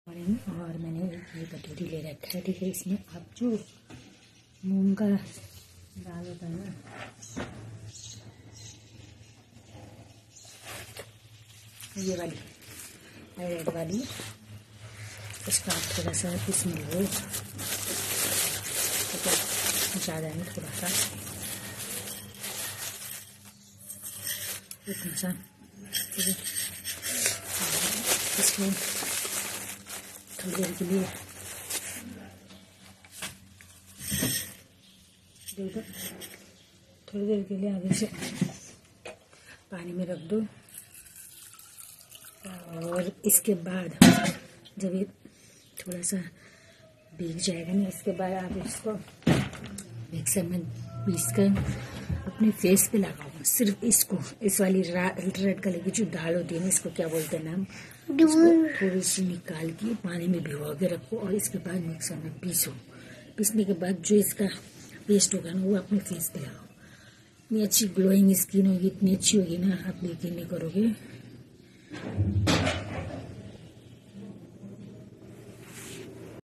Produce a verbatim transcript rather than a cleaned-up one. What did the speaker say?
और मैंने ये कटोरी ले रखा है, ठीक है। इसमें आप जो मूंग का दाल होता है ना, ये वाली रेड वाली, इसका आप थोड़ा सा इसमें लो, ठीक है, ज़्यादा नहीं, थोड़ा सा इतना सा, ठीक है। इसमें थोड़ी देर के लिए देखो, थोड़ी देर के लिए आप इसे पानी में रख दो। और इसके बाद जब ये थोड़ा सा भीग जाएगा ना, इसके बाद आप इसको मिक्सर में पीस कर अपने फेस पे लगाओ। सिर्फ इसको, इस वाली रेड कलर की जो दाल होती है ना, इसको क्या बोलते हैं नाम, इसको थोड़ी सी निकाल के पानी में भिगो के रखो और इसके बाद मिक्सर में पीसो। पीसने के बाद जो इसका पेस्ट होगा ना, वो अपने फेस पे लगाओ। इतनी अच्छी ग्लोइंग स्किन होगी, इतनी अच्छी होगी ना, आप यकीन नहीं करोगे।